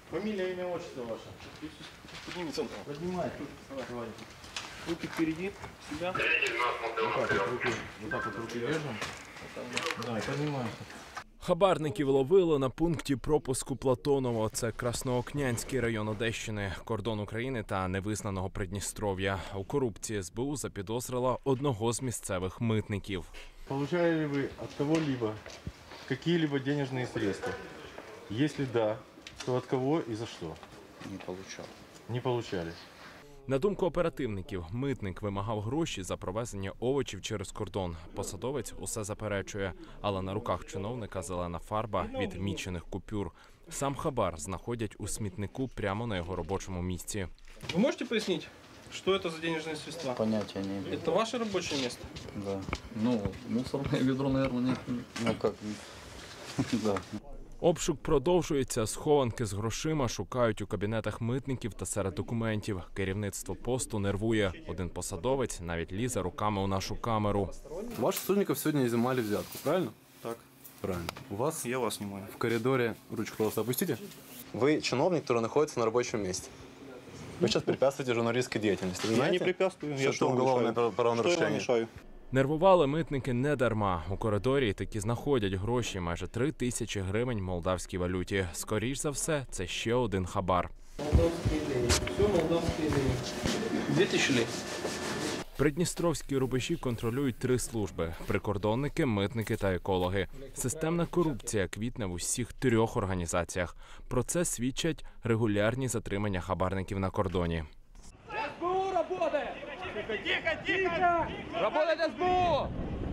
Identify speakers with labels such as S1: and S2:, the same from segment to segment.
S1: Фамилия, имя, отчество ваше.
S2: Поднимите.
S1: Поднимайте.
S2: Руки впереди себя.
S1: Вот так вот руки держим. Да, поднимайте.
S3: Хабарників ловили на пункті пропуску Платоново. Це Красноокнянський район Одещини, кордон України та невизнаного Придністров'я. У корупції СБУ запідозрила одного з місцевих митників.
S1: Получали ли вы от кого-либо какие-либо денежные средства? Если да, то от кого и за что?
S4: Не получал.
S1: Не получали.
S3: На думку оперативників, митник вимагав гроші за провезення овочів через кордон. Посадовець усе заперечує, але на руках чиновника зелена фарба від мічених купюр. Сам хабар знаходять у смітнику прямо на його робочому місці.
S2: Вы можете пояснить, что это за денежные средства?
S4: Понятия не имею.
S2: Это ваше рабочее место?
S4: Да.
S5: Ну, мусорное ведро, наверное, нет.
S4: Ну как? Да.
S3: Обшук продовжується. Схованки з грошима шукають у кабінетах митників та серед документів. Керівництво посту нервує. Один посадовець навіть лізе руками у нашу камеру.
S6: Ваших сотрудников сегодня изымали взятку, правильно?
S2: Так.
S6: Правильно. У вас
S2: Я вас снимаю.
S6: в коридоре, ручку, пожалуйста, опустите. Вы чиновник, который находится на рабочем месте. Вы сейчас препятствуете журналистской деятельности. Вы
S2: Я
S6: знаете,
S2: не препятствую.
S6: что
S2: Я
S6: это
S2: что вам
S6: уголовное
S2: мешаю? Что я вам
S6: правонарушение?
S2: мешаю?
S3: Нервували митники не дарма. У коридорі таки знаходять гроші, майже 3000 гривень в молдавській валюті. Скоріш за все, це ще один хабар.
S2: Молдавские линии. Все молдавские линии. 2000 лей.
S3: Придністровські рубежі контролюють 3 служби – прикордонники, митники та екологи. Системна корупція квітне в усіх 3 організаціях. Про це свідчать регулярні затримання хабарників на кордоні.
S7: СБУ работает! Тихо, тихо! Работает СБУ!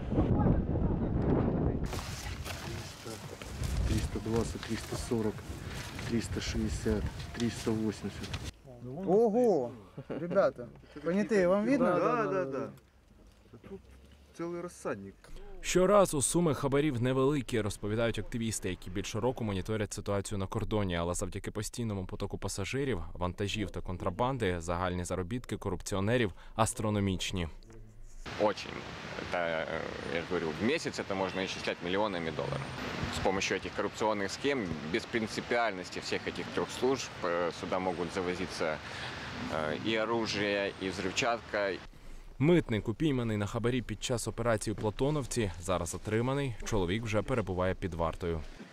S1: 320, 340, 360, 380.
S8: Ого! Ребята, понятые, вам видно?
S9: Да. Тут целый рассадник.
S3: Щоразу суми хабарів невеликі, розповідають активісти, які більше року моніторять ситуацію на кордоні. Але завдяки постійному потоку пасажирів, вантажів та контрабанди загальні заробітки корупціонерів астрономічні.
S10: Очень. Это, я же говорю, в месяц это можно исчислять миллионами долларов. С помощью этих коррупционных схем, без принципиальности всех этих 3 служб, сюда могут завозиться и оружие, и взрывчатка.
S3: Митник, упійманий на хабарі під час операції у Платоновці, зараз затриманий. Чоловік вже перебуває під вартою.